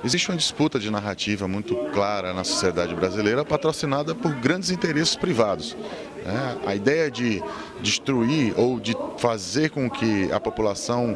Existe uma disputa de narrativa muito clara na sociedade brasileira, patrocinada por grandes interesses privados. A ideia de destruir ou de fazer com que a população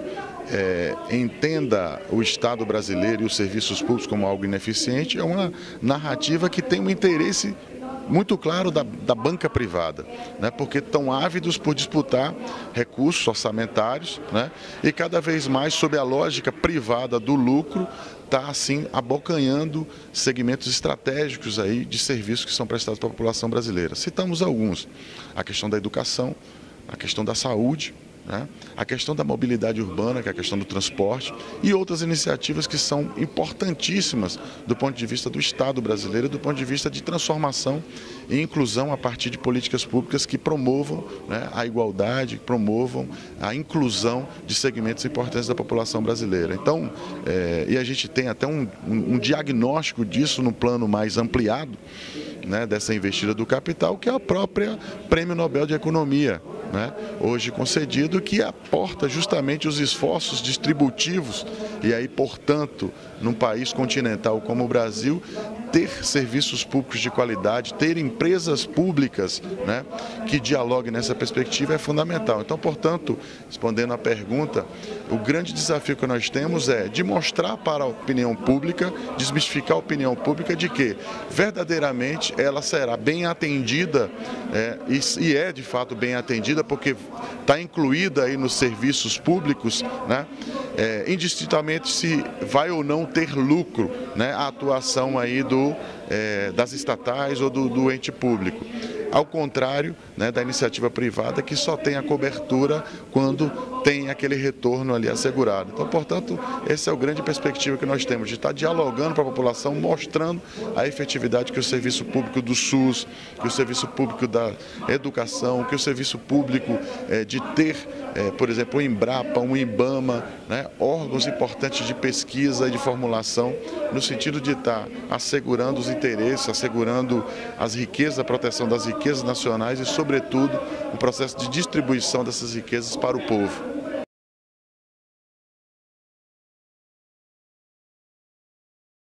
entenda o Estado brasileiro e os serviços públicos como algo ineficiente é uma narrativa que tem um interesse muito claro da banca privada, porque estão ávidos por disputar recursos orçamentários, e cada vez mais sob a lógica privada do lucro, está assim abocanhando segmentos estratégicos aí de serviços que são prestados para a população brasileira. Citamos alguns: a questão da educação, a questão da saúde, a questão da mobilidade urbana, que é a questão do transporte, e outras iniciativas que são importantíssimas do ponto de vista do Estado brasileiro, do ponto de vista de transformação e inclusão a partir de políticas públicas que promovam a igualdade, que promovam a inclusão de segmentos importantes da população brasileira. Então, e a gente tem até um diagnóstico disso no plano mais ampliado, dessa investida do capital, que é a própria Prêmio Nobel de Economia, hoje concedido, que aporta justamente os esforços distributivos e aí, portanto, num país continental como o Brasil, ter serviços públicos de qualidade, ter empresas públicas que dialoguem nessa perspectiva é fundamental. Então, portanto, respondendo à pergunta, o grande desafio que nós temos é de mostrar para a opinião pública, desmistificar a opinião pública de que verdadeiramente ela será bem atendida e é de fato bem atendida porque está incluída aí nos serviços públicos, indistintamente se vai ou não ter lucro, a atuação aí das estatais ou do ente público. Ao contrário da iniciativa privada, que só tem a cobertura quando tem aquele retorno ali assegurado. Então, portanto, essa é a grande perspectiva que nós temos, de estar dialogando para a população, mostrando a efetividade que o serviço público do SUS, que o serviço público da educação, que o serviço público de ter, por exemplo, o Embrapa, o IBAMA, órgãos importantes de pesquisa e de formulação, no sentido de estar assegurando os interesses, assegurando as riquezas, a proteção das riquezas nacionais e, sobretudo, o processo de distribuição dessas riquezas para o povo.